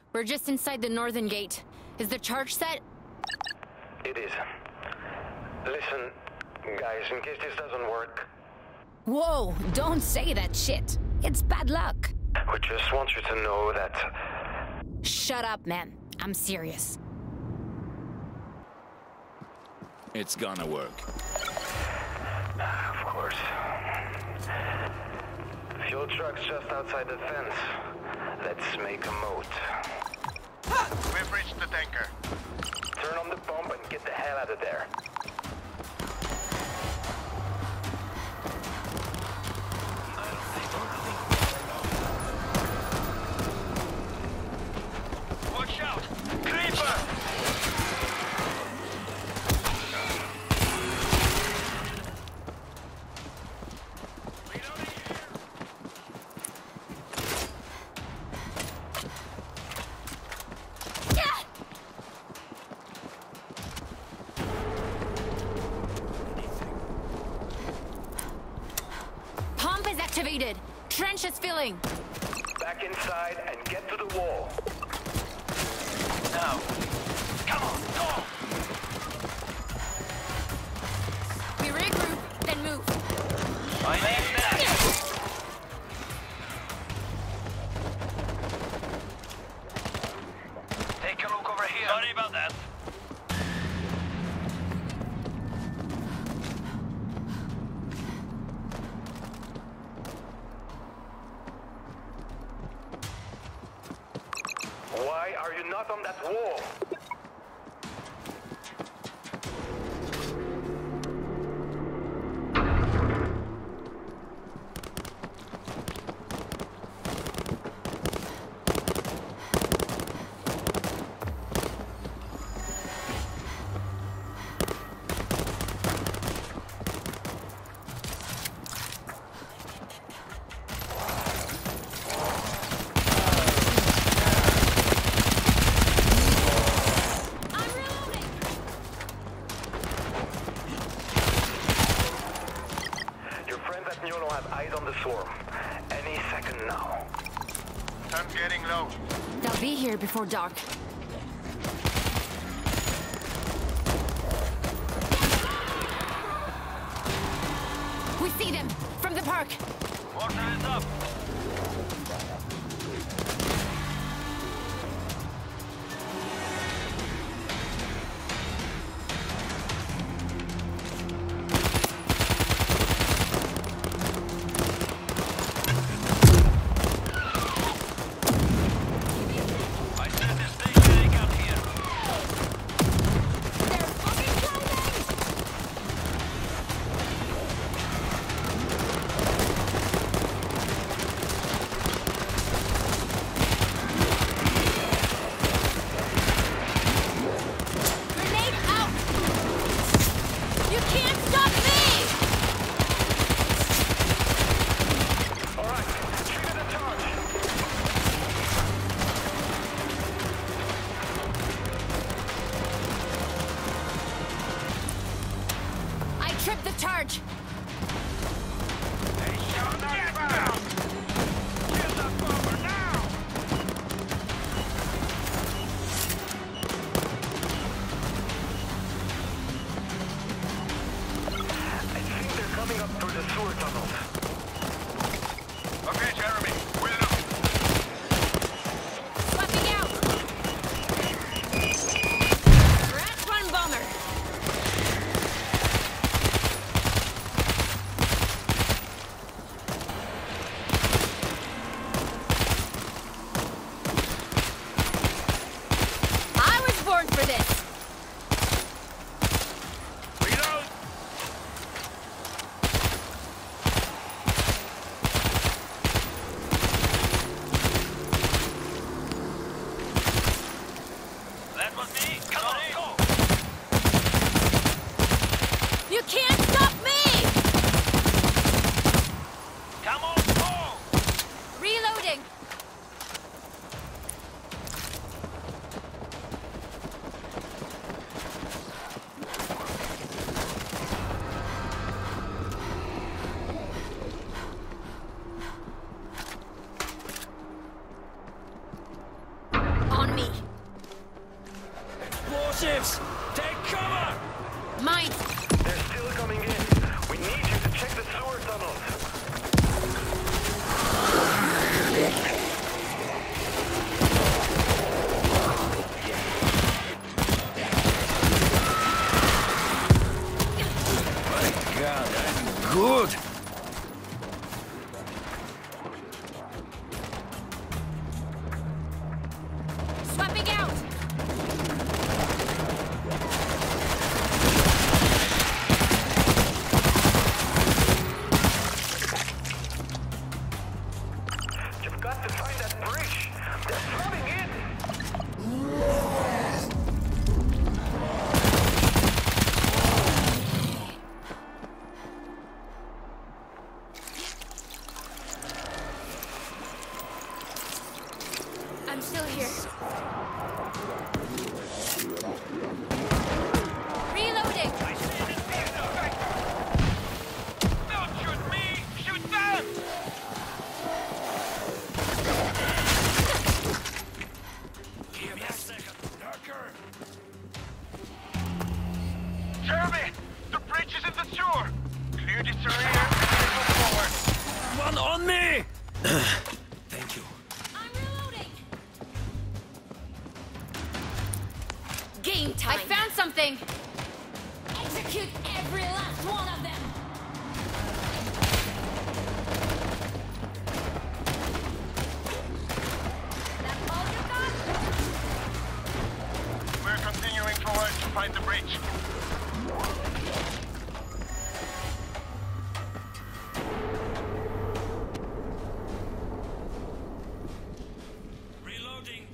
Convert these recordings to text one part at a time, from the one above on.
We're just inside the northern gate. Is the charge set? It is. Listen, guys, in case this doesn't work... Whoa, don't say that shit. It's bad luck. We just want you to know that... Shut up, man. I'm serious. It's gonna work. Of course. Fuel truck's just outside the fence. Let's make a moat. We've reached the tanker. Turn on the pump and get the hell out of there. Watch out! Creeper! Activated. Trench is filling. Back inside and get to the wall. Now. Come on, go! We regroup, then move. I need that! Take a look over here. Sorry about that. Why are you not on that wall? Have eyes on the swarm. Any second now. Sun's getting low. They'll be here before dark. We see them from the park. Water is up. Trip the charge! I think they're coming up through the sewer tunnels. Okay, Jeremy, we'll look. Swapping out! Rat one bomber! explosives! Take cover! Mine! They're still coming in. We need you to check the sewer tunnels. My God, I'm good! Swapping out! You've got to find that bridge. They're flooding in. I'm still here. Reloading! Don't shoot me! Shoot them! Give me a second, Lurker! Jeremy! The bridge is in the sewer! Clear this area and move forward! One on me! Thank you. I'm reloading! Game time! I found something! Execute every last one of them! That all you got? We're continuing forward to find the bridge. Reloading.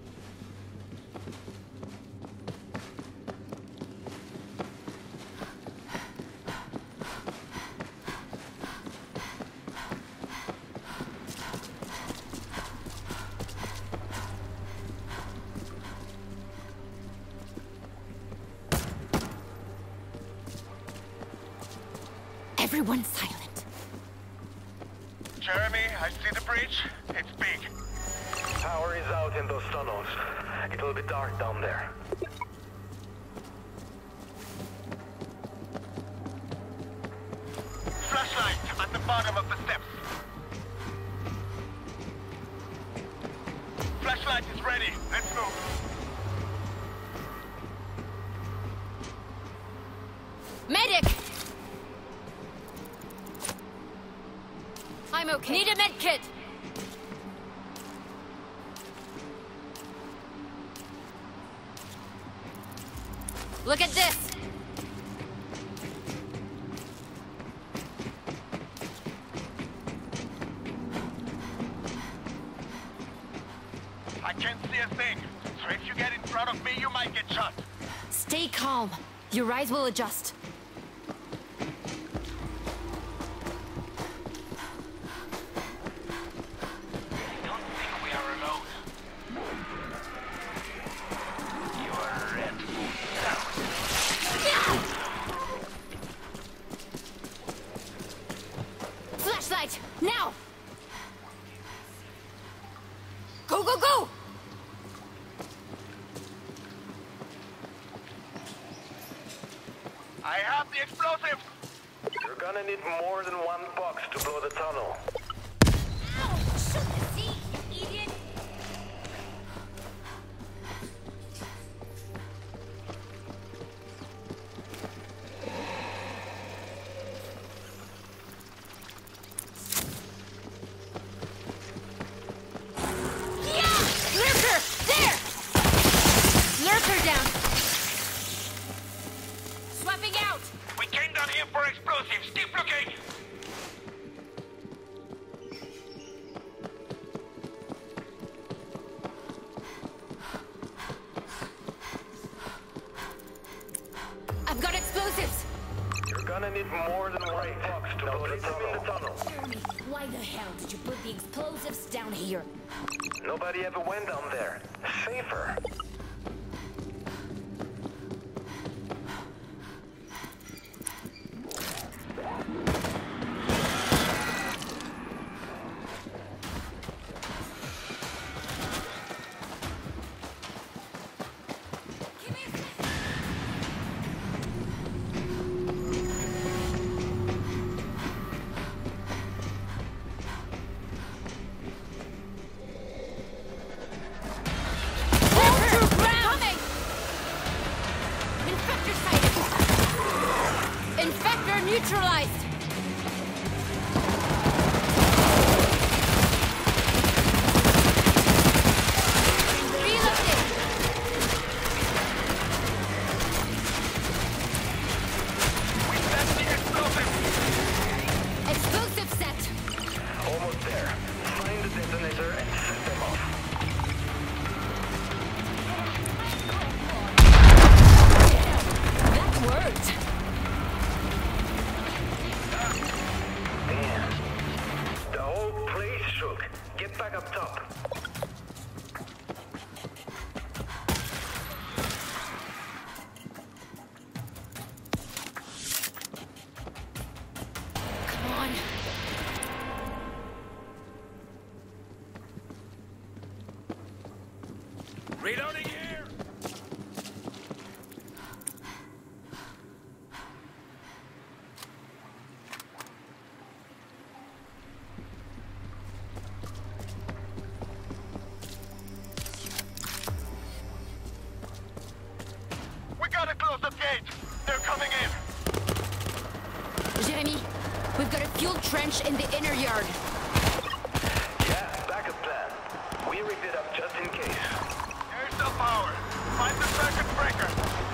Everyone's silent. Jeremy, I see the bridge. It's big. Power is out in those tunnels. It will be dark down there. Flashlight at the bottom of the steps. Flashlight is ready. Let's move. Medic! I'm okay. Need a med kit! Look at this! I can't see a thing. So if you get in front of me, you might get shot. Stay calm. Your eyes will adjust. I don't think we are alone. You are red. Flashlight! Now! Go, go, go! I have the explosives. You're gonna need more than one box to blow the tunnel. Ow! Shoot the seat, you idiot! Yeah! Lurker! There! Lurker down! Swapping out! We came down here for explosives. Keep looking. I've got explosives! You're gonna need more than one box to blow the tunnel. Jeremy, why the hell did you put the explosives down here? Nobody ever went down there. Safer. Give me a sec. neutralized! Reloading! We set the explosive! Explosive set! Almost there. Find the detonator and set them off. That worked! Damn. The whole place shook. Get back up top. Come on. Reloading here! We gotta close the gate! They're coming in! Jeremy, we've got a fuel trench in the inner yard. Yeah, backup plan. We rigged it up just in case. There's the power! Find the circuit breaker!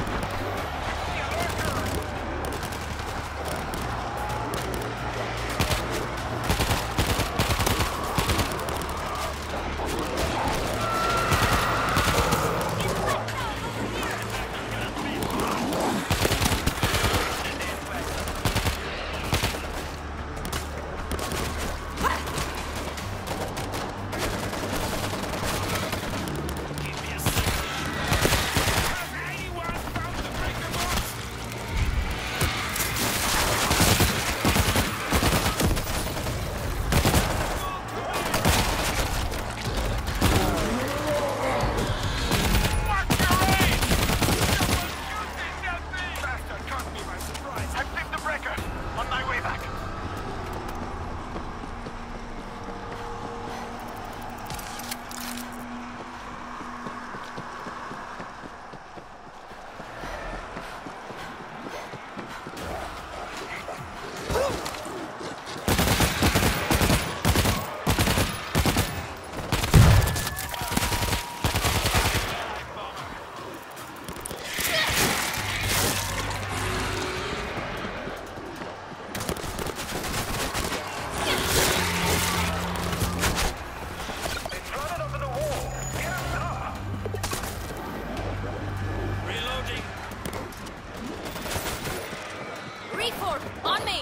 On me!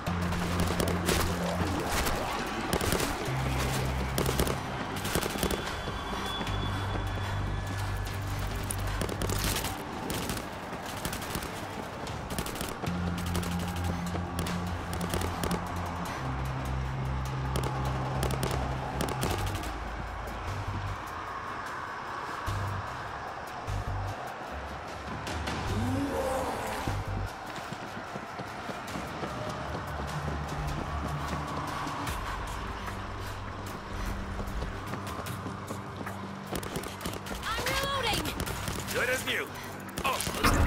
Good as new. Oh.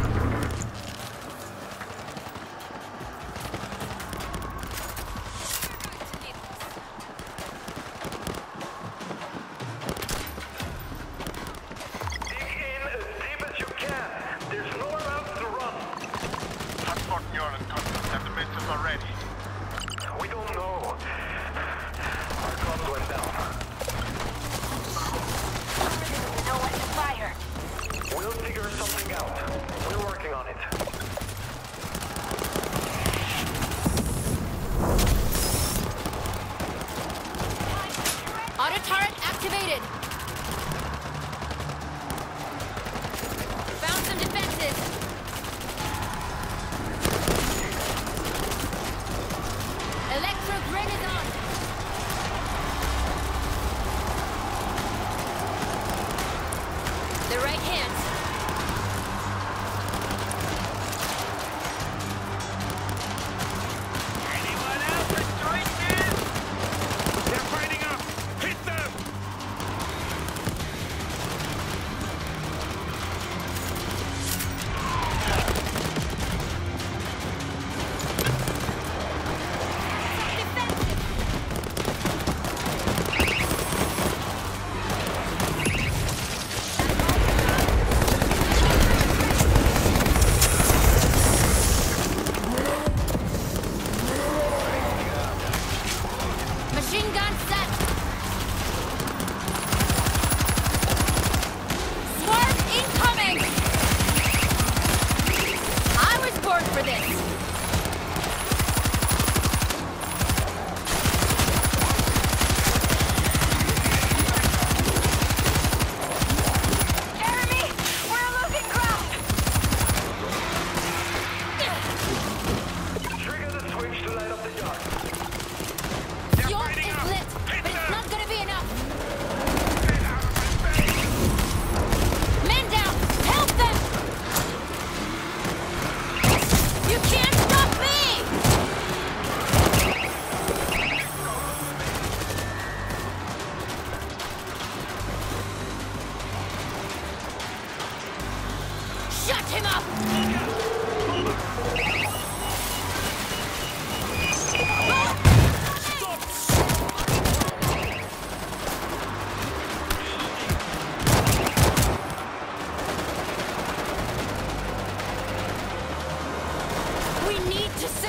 Dig in as deep as you can. There's nowhere else to run. Transport Neuron contact have the missiles already. We don't know. Our comms went down. No one to fire. We'll figure something out. We're working on it. Auto turret activated. Found some defenses. Electro grid is on. The right hand. Anyone else enjoying this? They're fighting up! Hit them!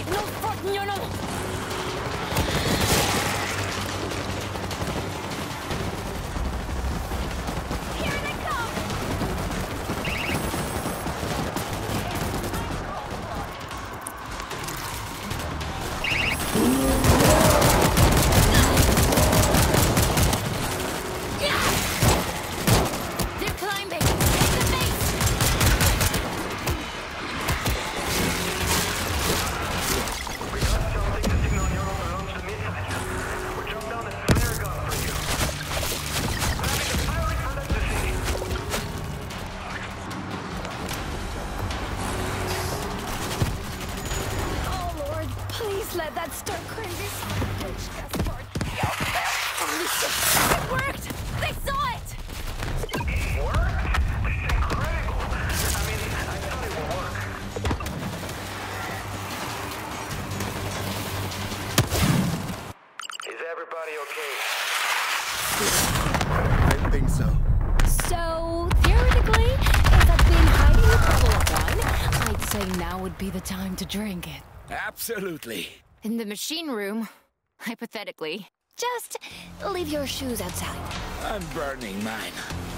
Non forgnolo! Here they come! They're climbing! Take the base! We got something to signal you're on the launch the missile. We'll jump down and flare gun for you. Having a firing for them to see. Oh Lord, please let that stir crazy son of a bitch just work. Holy shit! It worked! They saw it! Work? This is incredible. I mean, I thought it would work. Is everybody okay? I think so. So, theoretically, if I've been hiding a bottle of wine, I'd say now would be the time to drink it. Absolutely. In the machine room, hypothetically. Just leave your shoes outside. I'm burning mine.